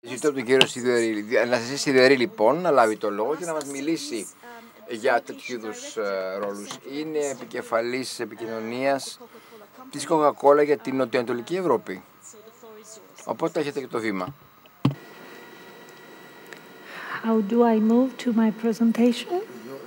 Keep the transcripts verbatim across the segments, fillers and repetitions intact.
Ζητώ από τον κύριο Σιδερή, Αναστασία Σιδερή λοιπόν να λάβει το λόγο και να μας μιλήσει για τέτοιου είδους ρόλους. Είναι επικεφαλής επικοινωνίας της Coca-Cola για την Νοτιοανατολική Ευρώπη. Οπότε έχετε και το βήμα. How do I move to my presentation?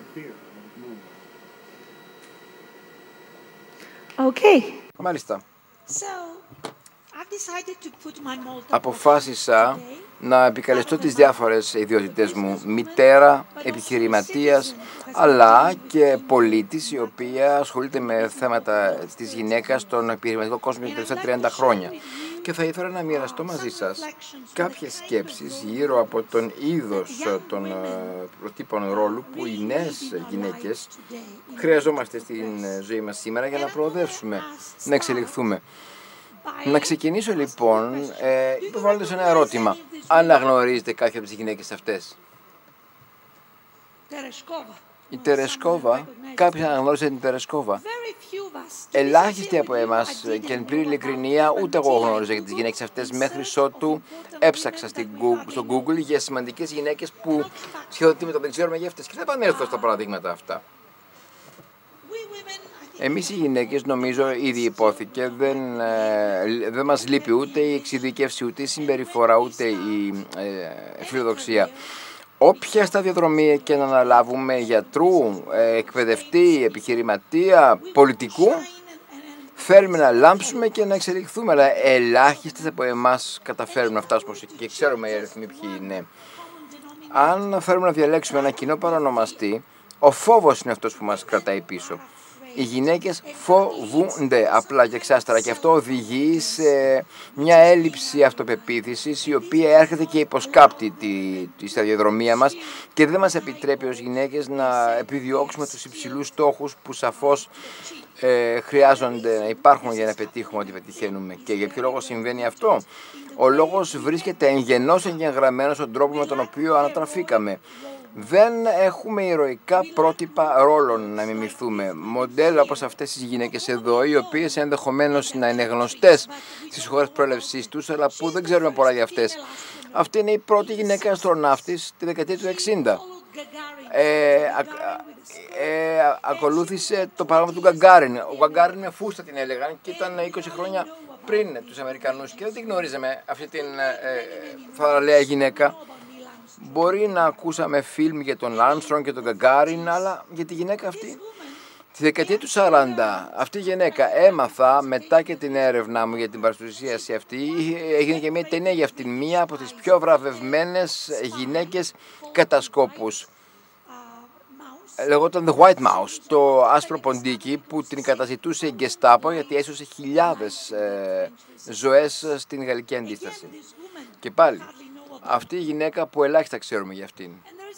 Okay. Μάλιστα. So, I've decided to put my multiple Αποφάσισα να επικαλεστώ τις διάφορες ιδιότητες μου, μητέρα, επιχειρηματίας, αλλά και πολίτης, η οποία ασχολείται με θέματα της γυναίκας στον επιχειρηματικό κόσμο για τα τελευταία τριάντα χρόνια. Και θα ήθελα να μοιραστώ μαζί σας κάποιες σκέψεις γύρω από τον είδος των προτύπων ρόλου που οι νέες γυναίκες χρειαζόμαστε στην ζωή μας σήμερα για να προοδεύσουμε, να εξελιχθούμε. Να ξεκινήσω λοιπόν ε, υποβάλλοντας ένα ερώτημα. Αναγνωρίζετε κάποια από τις γυναίκες αυτές? Η Τερεσκόβα, κάποιος αναγνώρισε την Τερεσκόβα. Ελάχιστοι από εμάς και εν πλήρη ειλικρινία, ούτε εγώ γνώριζα για τις γυναίκες αυτές μέχρι ότου έψαξα στην Google, στο Google για σημαντικές γυναίκες που σχεδόν τίποτα δεν ξέρουμε για αυτές. Και θα επανέλθω στα παραδείγματα αυτά. Εμείς οι γυναίκες, νομίζω ήδη υπόθηκε, δεν, ε, δεν μας λείπει ούτε η εξειδίκευση, ούτε η συμπεριφορά, ούτε η ε, φιλοδοξία. Όποια σταδιοδρομία και να αναλάβουμε, γιατρού, ε, εκπαιδευτή, επιχειρηματία, πολιτικού, θέλουμε να λάμψουμε και να εξελιχθούμε, αλλά ελάχιστες από εμάς καταφέρουμε να φτάσουμε και ξέρουμε οι αριθμοί ποιοι είναι. Αν θέλουμε να διαλέξουμε ένα κοινό παρονομαστή, ο φόβος είναι αυτός που μας κρατάει πίσω. Οι γυναίκες φοβούνται απλά και εξάστερα και αυτό οδηγεί σε μια έλλειψη αυτοπεποίθησης η οποία έρχεται και υποσκάπτει τη, τη σταδιοδρομία μας και δεν μας επιτρέπει ως γυναίκες να επιδιώξουμε τους υψηλούς στόχους που σαφώς ε, χρειάζονται να υπάρχουν για να πετύχουμε ό,τι πετυχαίνουμε. Και για ποιο λόγο συμβαίνει αυτό? Ο λόγος βρίσκεται εγγενώς εγγεγραμμένος στον τρόπο με τον οποίο ανατραφήκαμε. Δεν έχουμε ηρωικά πρότυπα ρόλων να μιμηθούμε. Μοντέλα όπως αυτές τις γυναίκες εδώ, οι οποίες ενδεχομένως να είναι γνωστές στις χώρες προέλευσής τους, αλλά που δεν ξέρουμε πολλά για αυτές. Αυτή είναι η πρώτη γυναίκα αστροναύτης τη δεκαετία του εξήντα. Ε, α, ε, ακολούθησε το παράδειγμα του Γκαγκάριν. Ο Γκαγκάριν με φούστα την έλεγαν και ήταν είκοσι χρόνια πριν τους Αμερικανούς και δεν την γνωρίζαμε αυτή την ε, θαραλέα γυναίκα. Μπορεί να ακούσαμε φιλμ για τον Άρμστρονγκ και τον Γκαγκάριν, αλλά για τη γυναίκα αυτή, τη δεκαετία του σαράντα, αυτή η γυναίκα έμαθα μετά και την έρευνά μου για την παρουσίαση αυτή, έγινε και μια ταινία για αυτήν, μία από τις πιο βραβευμένες γυναίκες κατασκόπους. Λεγόταν The White Mouse, το άσπρο ποντίκι που την καταζητούσε η Γκεστάπο γιατί έσωσε χιλιάδες ε, ζωές στην γαλλική αντίσταση. Και πάλι, αυτή η γυναίκα που ελάχιστα ξέρουμε για αυτήν.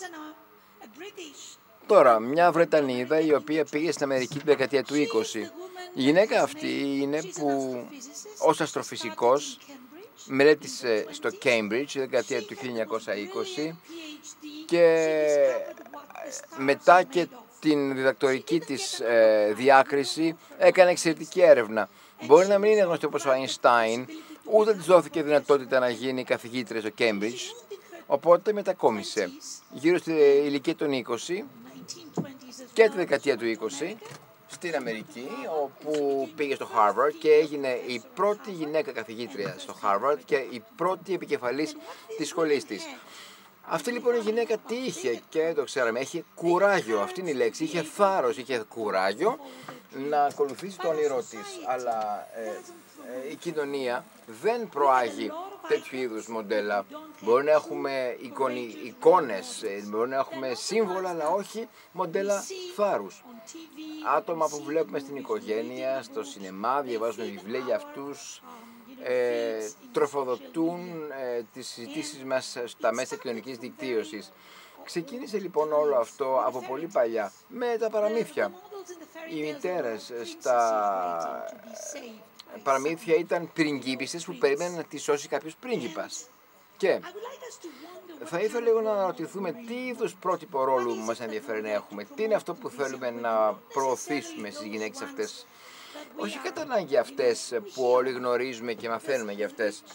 Τώρα, μια Βρετανίδα η οποία πήγε στην Αμερική τη δεκαετία του είκοσι. Η γυναίκα αυτή είναι που ως αστροφυσικός μελέτησε στο Cambridge τη δεκαετία του χίλια εννιακόσια είκοσι και μετά και την διδακτορική της ε, διάκριση έκανε εξαιρετική έρευνα. Μπορεί να μην είναι γνωστή όπως ο Αϊνστάιν, ούτε της δόθηκε δυνατότητα να γίνει καθηγήτρια στο Cambridge, οπότε μετακόμισε γύρω στη ηλικία των είκοσι και τη δεκαετία του είκοσι στην Αμερική, όπου πήγε στο Harvard και έγινε η πρώτη γυναίκα καθηγήτρια στο Harvard και η πρώτη επικεφαλής της σχολής της. Αυτή λοιπόν η γυναίκα τι είχε και το ξέραμε, είχε κουράγιο, αυτή είναι η λέξη, είχε θάρρος, είχε κουράγιο να ακολουθήσει το όνειρό της, αλλά ε, ε, η κοινωνία δεν προάγει τέτοιου είδους μοντέλα. Μπορεί να έχουμε εικόνι, εικόνες, μπορεί να έχουμε σύμβολα, αλλά όχι μοντέλα θάρρους. Άτομα που βλέπουμε στην οικογένεια, στο σινεμά, διαβάζουμε βιβλία για αυτούς, ε, τροφοδοτούν ε, τις συζητήσεις μας στα μέσα κοινωνικής δικτύωσης. Ξεκίνησε λοιπόν όλο αυτό από πολύ παλιά, με τα παραμύθια. Οι μητέρες στα παραμύθια ήταν πριγκίπισσες που περίμεναν να τη σώσει κάποιος πρίγκιπας. Και θα ήθελα λίγο να αναρωτηθούμε τι είδους πρότυπο ρόλου μας ενδιαφέρει να έχουμε, τι είναι αυτό που θέλουμε να προωθήσουμε στις γυναίκες αυτές. Όχι κατά ανάγκη αυτές που όλοι γνωρίζουμε και μαθαίνουμε για αυτές,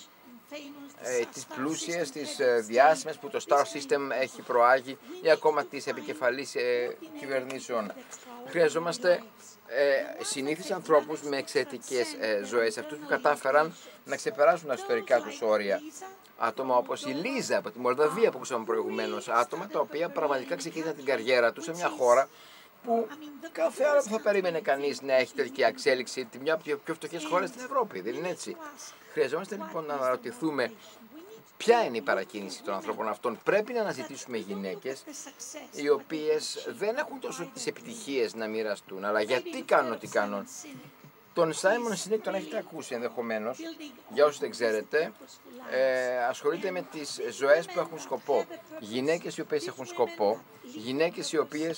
ε, τις πλούσιες, τις ε, διάσημες που το Star System έχει προάγει ή ακόμα τις επικεφαλής ε, κυβερνήσεων. Χρειαζόμαστε ε, συνήθεις ανθρώπους με εξαιρετικές ε, ζωές, αυτούς που κατάφεραν να ξεπεράσουν τα ιστορικά τους όρια. Άτομα όπως η Λίζα από τη Μολδαβία που ακούσαμε προηγουμένως, άτομα τα οποία πραγματικά ξεκίνησαν την καριέρα τους σε μια χώρα που κάθε άλλο που θα περίμενε κανείς να έχει τελική εξέλιξη, τη μια από τις πιο φτωχές χώρες στην Ευρώπη, δεν είναι έτσι? Χρειαζόμαστε λοιπόν να αναρωτηθούμε ποια είναι η παρακίνηση των ανθρώπων αυτών. Πρέπει να αναζητήσουμε γυναίκες οι οποίες δεν έχουν τόσο τις επιτυχίες να μοιραστούν, αλλά γιατί κάνουν ό,τι κάνουν. Τον Σάιμον Σίνεκ τον έχετε ακούσει ενδεχομένως, για όσους δεν ξέρετε, ε, ασχολείται με τις ζωές που έχουν σκοπό. Γυναίκες οι οποίες έχουν σκοπό, γυναίκες οι οποίες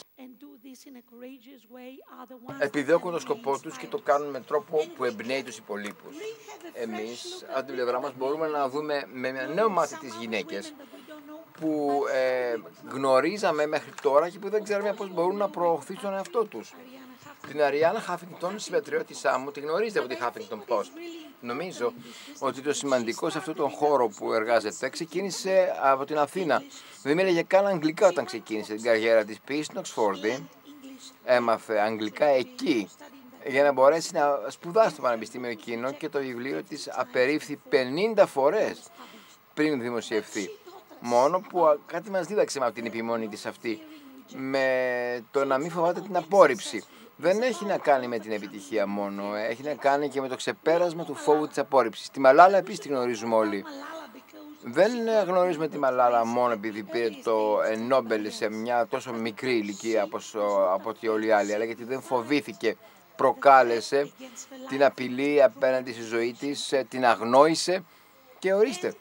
επιδιώκουν το σκοπό τους και το κάνουν με τρόπο που εμπνέει τους υπολείπους. Εμείς, από την πλευρά μας, μπορούμε να δούμε με μια νέο μάτι τις γυναίκες που ε, γνωρίζαμε μέχρι τώρα και που δεν ξέρουμε πώς μπορούν να προωθήσουν τον εαυτό τους. Την Αριάννα Χάφινγκτον, συμπατριώτησά μου, τη γνωρίζετε από τη Huffington Post. Νομίζω ότι το σημαντικό σε αυτόν τον χώρο που εργάζεται ξεκίνησε από την Αθήνα. Δεν μίλαγε καν αγγλικά όταν ξεκίνησε την καριέρα της. Πήγε στην Οξφόρδη, έμαθε αγγλικά εκεί για να μπορέσει να σπουδάσει στο πανεπιστήμιο εκείνο και το βιβλίο της απερίφθη πενήντα φορές πριν δημοσιευθεί. Μόνο που κάτι μας δίδαξε με την επιμονή της αυτή, με το να μην φοβάται την απόρριψη. Δεν έχει να κάνει με την επιτυχία μόνο, έχει να κάνει και με το ξεπέρασμα του φόβου της απόρριψης. Τη Μαλάλα επίσης τη γνωρίζουμε όλοι. Δεν γνωρίζουμε τη Μαλάλα μόνο επειδή πήρε το Νόμπελ σε μια τόσο μικρή ηλικία από ό,τι όλοι οι άλλοι, αλλά γιατί δεν φοβήθηκε, προκάλεσε την απειλή απέναντι στη ζωή της, την αγνόησε και ορίστε.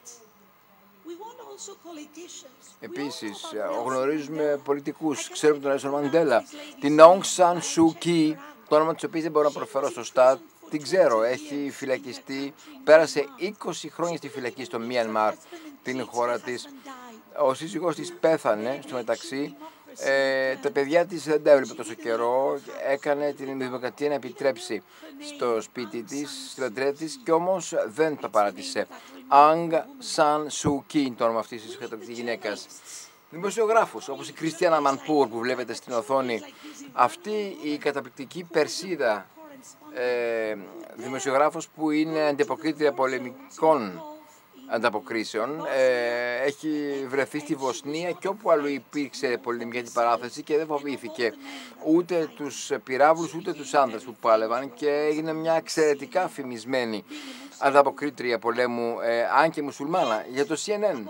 Επίσης, γνωρίζουμε πολιτικούς, ξέρουμε τον Νέλσον Μαντέλα, την Aung San Suu Kyi, το όνομα της οποίας δεν μπορώ να προφέρω σωστά, την ξέρω, έχει φυλακιστεί, πέρασε είκοσι χρόνια στη φυλακή στο Μιανμάρ, την χώρα της. Ο σύζυγός της πέθανε στο μεταξύ, ε, τα παιδιά της δεν τα έβλεπε τόσο καιρό, έκανε την δημοκρατία να επιτρέψει στο σπίτι της, στη λατρεία της και όμως δεν τα παράτησε. Aung San Suu Kyi, το όνομα αυτής της καταπληκτικής γυναίκας. Δημοσιογράφους όπως η Κριστιάνα Μανπούρ που βλέπετε στην οθόνη, αυτή η καταπληκτική Περσίδα ε, δημοσιογράφος που είναι αντιποκρίτρια πολεμικών ανταποκρίσεων, ε, έχει βρεθεί στη Βοσνία και όπου αλλού υπήρξε πολεμική αντιπαράθεση και δεν φοβήθηκε ούτε τους πυράβλους ούτε τους άνδρες που πάλευαν και έγινε μια εξαιρετικά φημισμένη ανταποκρίτρια πολέμου, ε, αν και μουσουλμάνα, για το Σι Εν Εν.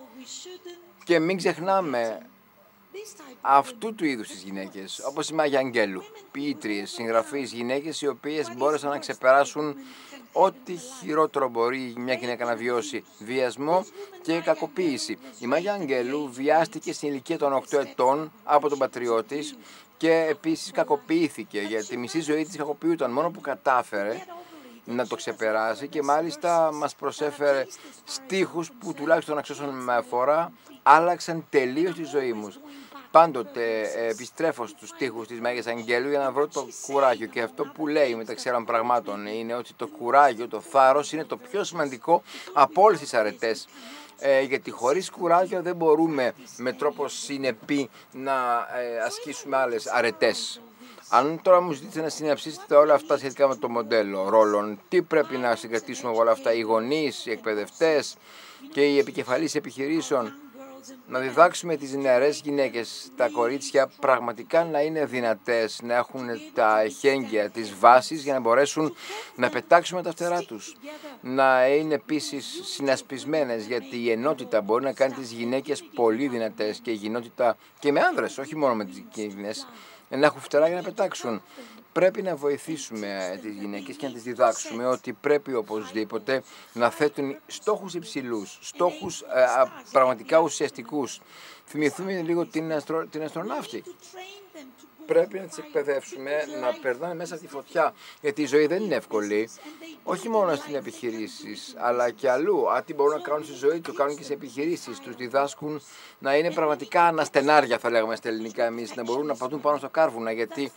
Και μην ξεχνάμε αυτού του είδους τις γυναίκες, όπως η Μάγια Αγγέλου, ποιήτριες, συγγραφείς, γυναίκες οι οποίες μπόρεσαν να ξεπεράσουν ό,τι χειρότερο μπορεί μια γυναίκα να βιώσει, βιασμό και κακοποίηση. Η Μάγια Αγγέλου βιάστηκε στην ηλικία των οκτώ ετών από τον πατριό της και επίσης κακοποιήθηκε, γιατί τη μισή ζωή της κακοποιούταν, μόνο που κατάφερε να το ξεπεράσει και μάλιστα μας προσέφερε στίχους που τουλάχιστον αξιώσαν με αφορά άλλαξαν τελείως τη ζωή μου. Πάντοτε ε, επιστρέφω στους στίχους της Μάγιας Αγγέλου για να βρω το κουράγιο και αυτό που λέει μεταξύ άλλων πραγμάτων είναι ότι το κουράγιο, το θάρρος είναι το πιο σημαντικό από όλες τις αρετές. Ε, γιατί χωρίς κουράγιο δεν μπορούμε με τρόπο συνεπή να ε, ασκήσουμε άλλες αρετές. Αν τώρα μου ζητήσετε να συναψίσετε όλα αυτά σχετικά με το μοντέλο ρόλων, τι πρέπει να συγκρατήσουμε από όλα αυτά, οι γονείς, οι εκπαιδευτές και οι επικεφαλείς επιχειρήσεων, να διδάξουμε τις νεαρές γυναίκες, τα κορίτσια πραγματικά να είναι δυνατές, να έχουν τα εχέγγυα, τις βάσεις για να μπορέσουν να πετάξουν τα φτερά τους. Να είναι επίσης συνασπισμένες, γιατί η ενότητα μπορεί να κάνει τις γυναίκες πολύ δυνατές και η κοινότητα και με άνδρες, όχι μόνο με τις γυναίκες, να έχουν φτερά για να πετάξουν. Πρέπει να βοηθήσουμε τις γυναίκες και να τις διδάξουμε ότι πρέπει οπωσδήποτε να θέτουν στόχους υψηλούς, στόχους ε, πραγματικά ουσιαστικούς. Θυμηθούμε λίγο την, αστρο, την αστροναύτη. Πρέπει να τις εκπαιδεύσουμε να περνάνε μέσα στη φωτιά, γιατί η ζωή δεν είναι εύκολη, όχι μόνο στην επιχειρήσεις, αλλά και αλλού. Αν τι μπορούν να κάνουν στη ζωή, το κάνουν και σε επιχειρήσεις. Τους διδάσκουν να είναι πραγματικά αναστενάρια, θα λέγαμε στα ελληνικά εμείς, να μπορούν να πατούν πάνω στο κάρβουνα, γιατί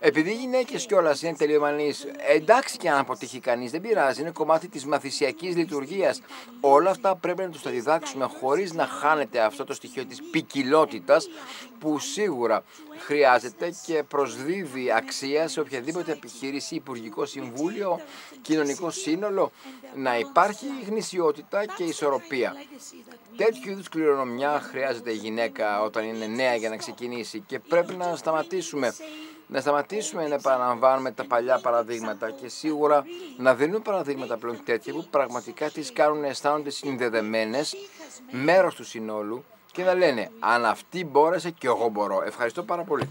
Επειδή οι γυναίκες κιόλας είναι τελειομανείς, εντάξει και αν αποτύχει κανείς, δεν πειράζει, είναι κομμάτι της μαθησιακής λειτουργίας. Όλα αυτά πρέπει να τους τα διδάξουμε χωρίς να χάνεται αυτό το στοιχείο της ποικιλότητας που σίγουρα χρειάζεται και προσδίδει αξία σε οποιαδήποτε επιχείρηση, υπουργικό συμβούλιο, κοινωνικό σύνολο, να υπάρχει γνησιότητα και ισορροπία. Τέτοιου είδους κληρονομιά χρειάζεται η γυναίκα όταν είναι νέα για να ξεκινήσει και πρέπει να σταματήσουμε. Να σταματήσουμε να επαναλαμβάνουμε τα παλιά παραδείγματα και σίγουρα να δίνουμε παραδείγματα πλέον τέτοια που πραγματικά τις κάνουν να αισθάνονται συνδεδεμένες, μέρος του συνόλου και να λένε αν αυτή μπόρεσε και εγώ μπορώ. Ευχαριστώ πάρα πολύ.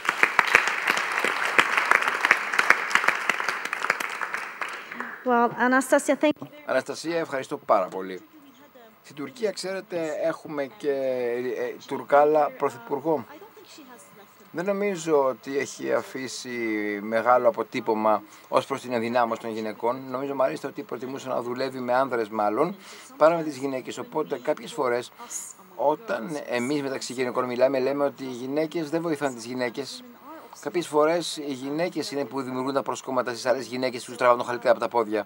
Well, Anastasia, thank you. Αναστασία, ευχαριστώ πάρα πολύ. Στην Τουρκία, ξέρετε, έχουμε και ε, Τουρκάλα πρωθυπουργό. Δεν νομίζω ότι έχει αφήσει μεγάλο αποτύπωμα ως προς την ενδυνάμωση των γυναικών. Νομίζω μάλιστα ότι προτιμούσε να δουλεύει με άνδρες μάλλον παρά με τις γυναίκες. Οπότε κάποιες φορές όταν εμείς μεταξύ γυναικών μιλάμε λέμε ότι οι γυναίκες δεν βοηθάνε τις γυναίκες. Κάποιες φορές οι γυναίκες είναι που δημιουργούν τα προσκόμματα στις άλλες γυναίκες που τους τραβάνε το χαλιτέ από τα πόδια.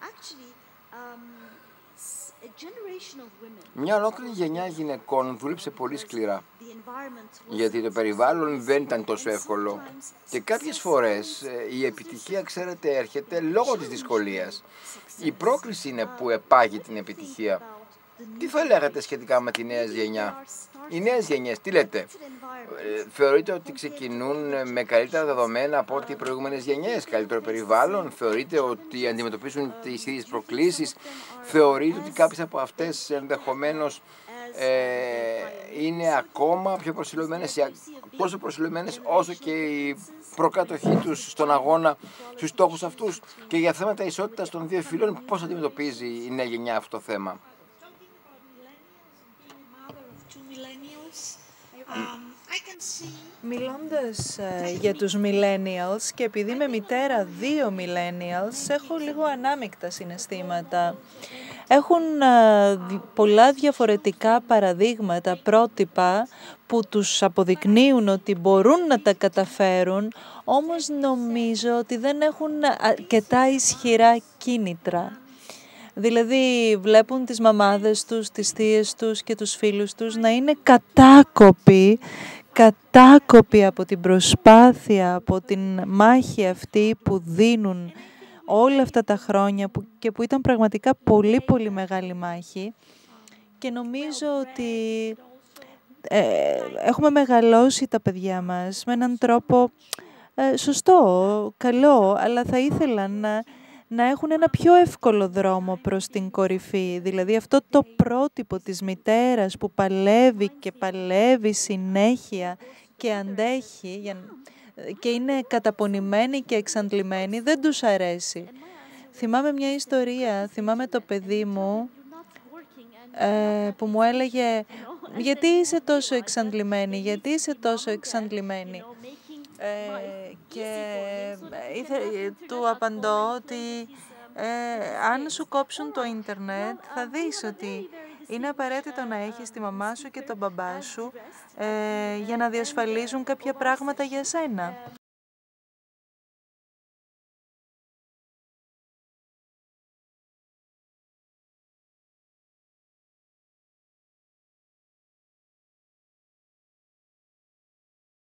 Μια ολόκληρη γενιά γυναικών δούλεψε πολύ σκληρά, γιατί το περιβάλλον δεν ήταν τόσο εύκολο. Και κάποιες φορές η επιτυχία, ξέρετε, έρχεται λόγω της δυσκολίας. Η πρόκληση είναι που επάγει την επιτυχία. Τι θα λέγατε σχετικά με τη νέα γενιά? Οι νέες γενιές, τι λέτε? Θεωρείτε ότι ξεκινούν με καλύτερα δεδομένα από ό,τι οι προηγούμενες γενιές, καλύτερο περιβάλλον? Θεωρείτε ότι αντιμετωπίζουν τις ίδιες προκλήσεις? Θεωρείτε ότι κάποιες από αυτές ενδεχομένως ε, είναι ακόμα πιο προσιλωμένες, τόσο προσιλωμένες όσο και οι προκάτοχοί τους στον αγώνα στους στόχους αυτούς? Και για θέματα ισότητας των δύο φύλων, πώς αντιμετωπίζει η νέα γενιά αυτό το θέμα? Μιλώντας uh, για τους millennials και επειδή είμαι μητέρα δύο millennials, έχω λίγο ανάμεικτα συναισθήματα. Έχουν uh, πολλά διαφορετικά παραδείγματα, πρότυπα που τους αποδεικνύουν ότι μπορούν να τα καταφέρουν, όμως νομίζω ότι δεν έχουν αρκετά ισχυρά κίνητρα. Δηλαδή βλέπουν τις μαμάδες τους, τις θείες τους και τους φίλους τους να είναι κατάκοποι, κατάκοποι από την προσπάθεια, από την μάχη αυτή που δίνουν όλα αυτά τα χρόνια που, και που ήταν πραγματικά πολύ πολύ μεγάλη μάχη. Και νομίζω ότι ε, έχουμε μεγαλώσει τα παιδιά μας με έναν τρόπο ε, σωστό, καλό, αλλά θα ήθελαν να να έχουν ένα πιο εύκολο δρόμο προς την κορυφή. Δηλαδή αυτό το πρότυπο της μητέρας που παλεύει και παλεύει συνέχεια και αντέχει και είναι καταπονημένη και εξαντλημένη, δεν τους αρέσει. Θυμάμαι μια ιστορία, θυμάμαι το παιδί μου ε, που μου έλεγε «Γιατί είσαι τόσο εξαντλημένη, γιατί είσαι τόσο εξαντλημένη». Ε, και ήθε, του απαντώ ότι ε, αν σου κόψουν το ίντερνετ θα δεις ότι είναι απαραίτητο να έχεις τη μαμά σου και τον μπαμπά σου ε, για να διασφαλίζουν κάποια πράγματα για σένα.